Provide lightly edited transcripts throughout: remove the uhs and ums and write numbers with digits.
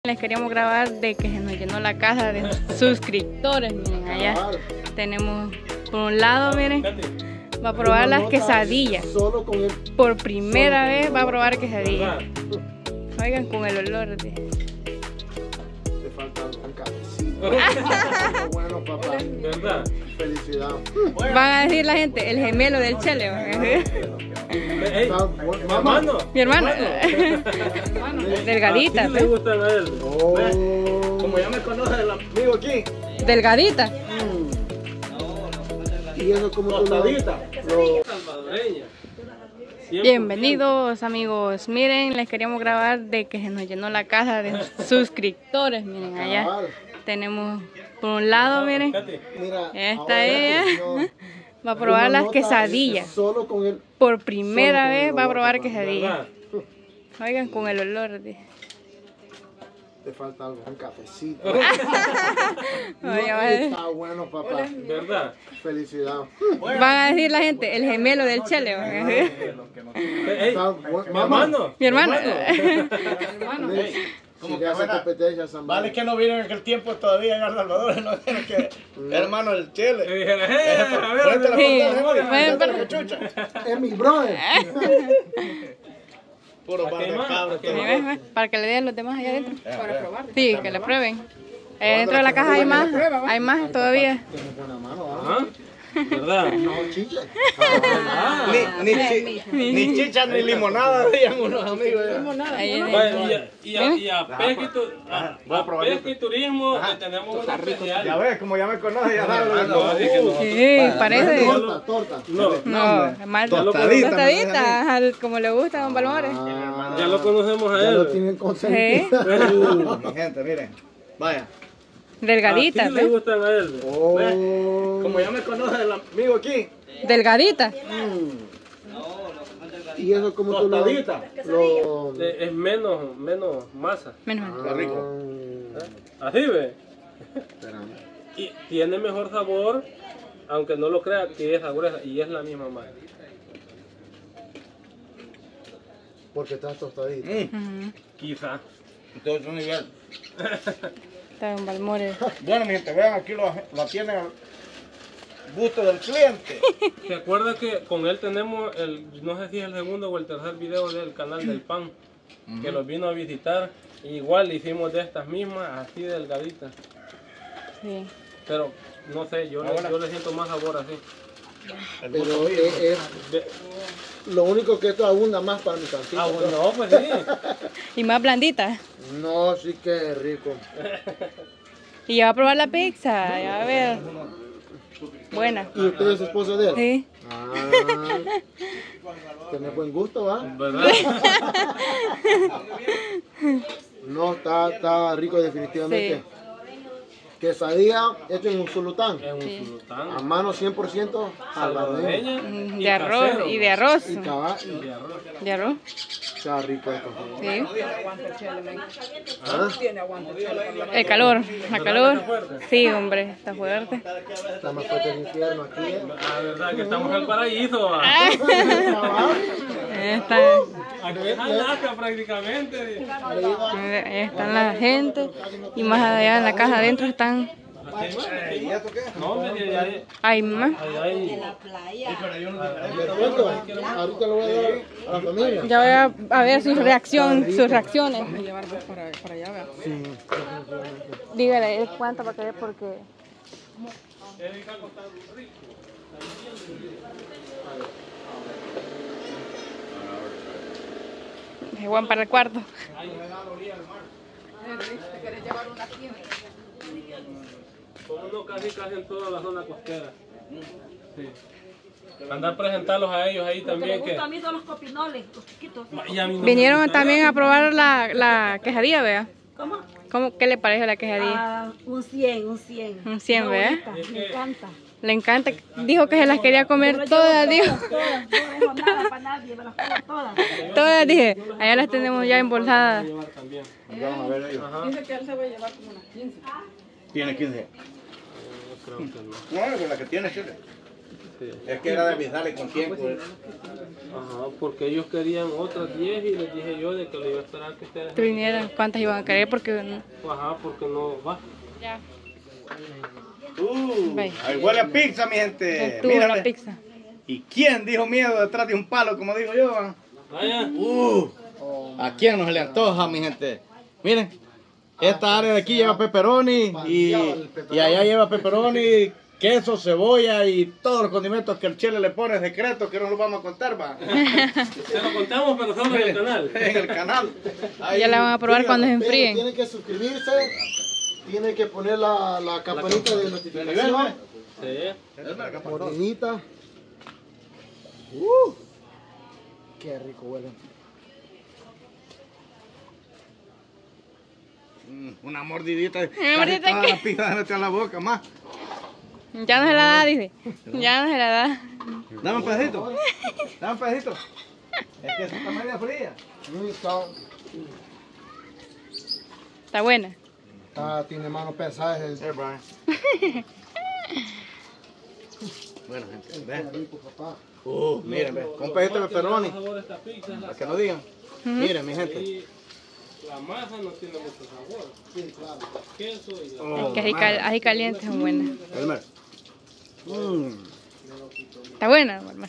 Les queríamos grabar de que se nos llenó la casa de suscriptores. Miren, allá tenemos por un lado, miren, va a probar las quesadillas. Por primera vez va a probar quesadillas. Oigan, con el olor de... Te falta un cafecito. Bueno, papá. ¿Verdad? Felicidad. Van a decir la gente, el gemelo del Chele. Hermano. Mi hermano. Delgadita. ¿Sí le gustan a él? Como ya me conoce el amigo aquí. Delgadita. Y eso como Tostadita. Salvadoreña. Bienvenidos amigos, miren, les queríamos grabar de que se nos llenó la casa de suscriptores. Miren, allá tenemos por un lado, miren, esta ella va a probar las quesadillas. Por primera vez va a probar quesadillas. Oigan, con el olor de... Te falta algo, un cafecito. Está bueno, papá. ¿Verdad? Felicidad. Van a decir la gente, el gemelo del Chele. Hermano. Mi hermano. Como que hace competencia, San Vale que no vieron en aquel tiempo todavía en El Salvador, no dijeron que hermano del Chele. Es mi brother. Puro par de cabros. Para que le den los demás allá adentro. Para probar. Sí, que le prueben. Dentro de la caja hay más todavía. Tienes buena mano, ¿Ah? ¿Verdad? No, chicha. Ni chicha ni limonada, veían unos amigos. Y a pesca y turismo le tenemos una especial. Ya ves, como ya me conoce, ya sabes. Sí, parece. Torta. No, es más tostadita, como le gusta a Don Balmores. Ya lo conocemos a Ya lo él. tienen consentido. Mi gente, miren. Vaya. Delgadita, ¿Sí le gustan a él? Como ya me conoce el amigo aquí. Delgadita. Y eso como tú Tostadita. Es menos masa. Menos mal. Está rico. Así ve. Y tiene mejor sabor, aunque no lo crea, que esa gruesa. Y es la misma masa. Porque estás tostadito. Quizá. Entonces, un nivel. Está Don Balmores. Bueno, mi gente, vean, aquí lo tienen al gusto del cliente. ¿Se acuerda que con él tenemos no sé si es el segundo o el tercer video del canal del pan? Que los vino a visitar. Igual le hicimos de estas mismas, así delgaditas. Sí. Pero no sé, yo le siento más sabor así. Pero lo único que esto abunda más para mi cantito. No, pues sí. Y más blandita. No, sí que es rico. Y ya va a probar la pizza. Ya va a ver. Buena. ¿Y usted es esposa de él? Sí. Tiene buen gusto, ¿va? ¿Verdad? No, está rico definitivamente. Sí. Quesadilla hecho en un sulután. Es un sultán. A mano 100% salvadoreña. Salvadoreña. De arroz y de arroz. Y cabal, De arroz. está rico esto. Sí. ¿Ah? El calor. La calor. Sí, hombre. Está fuerte. Está más fuerte el infierno aquí. La verdad que estamos en el paraíso. ¿Va? Está, Aquí es Alaska prácticamente. ahí están la gente. Y más allá en la casa adentro están. No, Hay más. Ahorita lo voy a dar a la familia. Ya voy a ver sus reacciones. Dígale cuánto para que vea porque. Se van para el cuarto. Como uno casi en toda la zona costera. Sí. Andar presentarlos a ellos ahí también. Que a mí son los copinoles, los chiquitos. Y a mí no Vinieron me gusta también a probar la quesadilla, vea. ¿Cómo? ¿Qué le parece la quesadilla? Un 100, un 100. Un 100, ¿vea? Me encanta. Le encanta. Dijo que se las quería comer todas, dijo. Todas, no dejo nada para nadie, me las como todas. Todas, dije. Allá las tenemos ya embolsadas. llevar también. Vamos a ver ellos. Dice que él se va a llevar como unas 15. Tiene 15. Creo que no. No, con la que tiene, Chile. Es que era de avisarle con tiempo. Ajá, porque ellos querían otras 10 y les dije yo de que le iba a esperar que ustedes... Tú vinieras, ¿cuántas iban a querer? Porque... Ajá, porque no va. Ya. Ahí huele a pizza, mi gente. Estuvo Mírale. la pizza. ¿Y quién dijo miedo detrás de un palo, como digo yo? Vaya. ¿A quién no se le antoja, mi gente? Miren, esta área de aquí lleva pepperoni y allá lleva pepperoni, queso, cebolla y todos los condimentos que el chile le pone secretos que no los vamos a contar, va. Se lo contamos, pero solo en el canal. En el canal. Ya la van a probar cuando se Pero enfríen. tienen que suscribirse, tienen que poner la campanita de notificación, Sí. mordidita. Qué rico huele. Una mordidita. mordidita Toda qué? la pizza de meter a la boca, más. Ya no se la da, dice. Ya no se la da. Dame un pedacito. Dame un pedacito. Es que está media fría. Está buena. Tiene manos pesadas. Bueno, gente, Qué ven. rico, papá. Miren, ven. Con un pedacito de pepperoni. Para que no digan. Miren, mi gente. Y la masa no tiene mucho sabor. Sí, claro. Queso y la... Oh, Es que así calientes son buenas. Elmer. Está buena, hermano.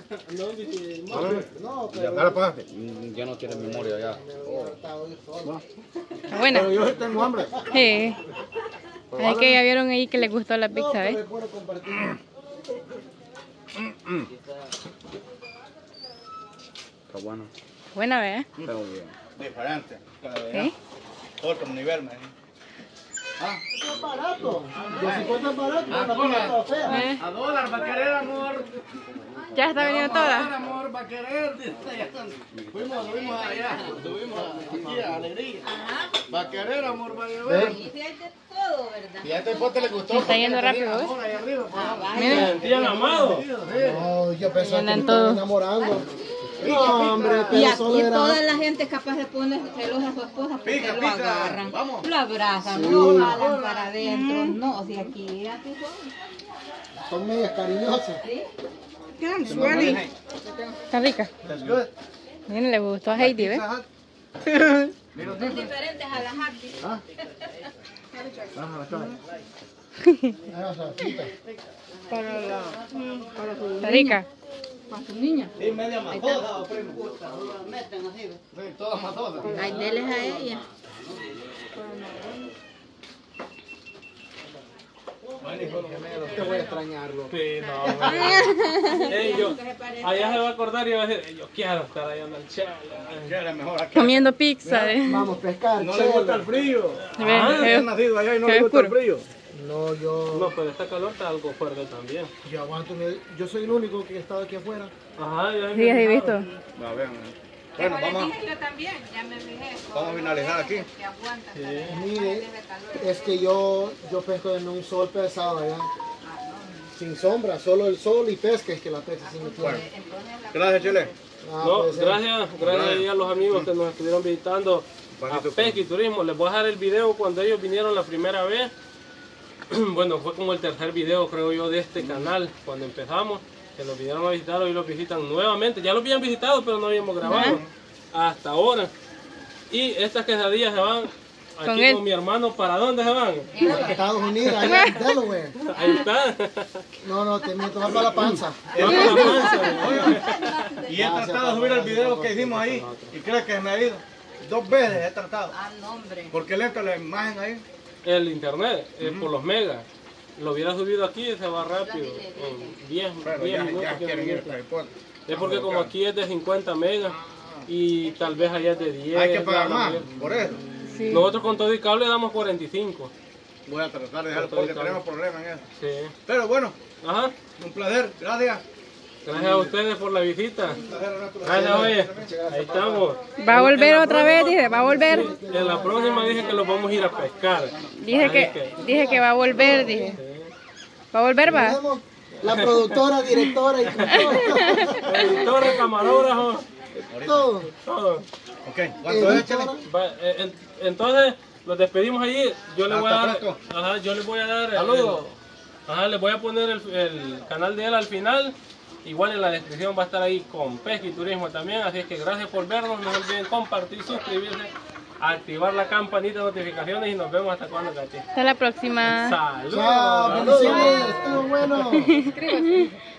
No, Ya, dale para adelante. Ya no tiene memoria ya. Está buena. Pero yo tengo hambre. Sí. Es que ya vieron ahí que les gustó la pizza, ¿ves? es bueno compartir. Está bueno. Buena, ¿ves? Pero bien. Diferente. ¿Sí? Otro nivel, man. Es barato. De 50 es barato. Una pizza fea. ¿Eh? A dólar va a querer, amor. Ya está viniendo toda. Amor, va a querer. Subimos allá. Subimos aquí a Alegría. Va a querer, amor, va a llevar. Y a este pote le gustó. Está yendo rápido, ¿ves? Ahí arriba. Miren. sentían amados. No, yo pensaba que me Andan estaban todos. enamorando. No, hombre, Y pero aquí solo era... toda la gente es capaz de poner celos a su esposa porque Pica, lo pica. agarran, Vamos. lo abrazan, lo jalan para adentro. No, o sea, aquí son. Son medias cariñosas. Está rica. That's good. Miren, le gustó a Heidi, ¿ves? Son diferentes a las Happy. Ah, salsita. Está rica. Para su niña. Sí, media matosa, primo. Sí, todas matosas. Ay, deles a ella. Te voy a extrañarlo. Sí, no, Ey, yo, allá se va a acordar y va a decir, yo quiero estar allá en el chale. Era mejor aquí. Comiendo pizza, ¿ves? Vamos a pescar. No le gusta el frío. ¿Ves? Es nacido allá y no se le ve gusta el puro. frío. No, No, pero esta calor está algo fuerte también. yo aguanto. Yo soy el único que he estado aquí afuera. Ajá, ya Sí, así visto. Va, vean. Bueno, vamos Yo también, ya me fijé. a finalizar aquí. Que aguanta. Mire, es que yo pesco en un sol pesado allá. Sin sombra, solo el sol y pesca es que la pesca sí me tiene. Gracias, Chile. No, puede ser. gracias ahí a los amigos que nos estuvieron visitando a Pasito, Pesca y Turismo. Les voy a dejar el video cuando ellos vinieron la primera vez. Bueno, fue como el tercer video, creo yo, de este canal cuando empezamos. Que nos vinieron a visitar, hoy los visitan nuevamente. Ya los habían visitado, pero no habíamos grabado hasta ahora. Y estas quesadillas se van Con aquí él. con mi hermano. ¿Para dónde se van? A Estados Unidos, allá en Delaware. Ahí está. No, te miento, va para la panza. Va con la panza. Y he tratado de subir el video que hicimos ahí. Y creo que me ha ido. 2 veces he tratado. Ah, no, hombre. Porque le entra la imagen ahí. El internet, por los megas. Lo hubiera subido aquí y se va rápido. En 10 Pero 10 ya minutos. 15 quieren ir minutos. para el puerto. Es porque como aquí es de 50 megas y tal vez allá es de 10. Hay que pagar la más, mayor- por eso. Sí. Nosotros con todo y cable damos 45. Voy a tratar de dejarlo porque tenemos problemas en eso. Sí. Pero bueno, Ajá. un placer. Gracias. Gracias a ustedes por la visita. Gracias, oye. Ahí estamos. Va a volver otra vez, dije, va a volver. En la próxima dije que los vamos a ir a pescar. Dije que va a volver, dije. ¿Va a volver, va? Tenemos la productora, directora y Editor, camarógrafo, todo. todo. Ok, ¿cuánto es, Chile? Entonces, los despedimos allí. Yo le voy a Hasta dar. pronto. Ajá, yo les voy a dar. Saludos. Ajá, les voy a poner el canal de él al final. Igual en la descripción va a estar ahí con pesca y turismo también. Así es que gracias por vernos. No se olviden compartir, suscribirse, activar la campanita de notificaciones y nos vemos hasta cuando, Katy. Hasta la próxima. Saludos. Chao, bendiciones, estuvo bueno.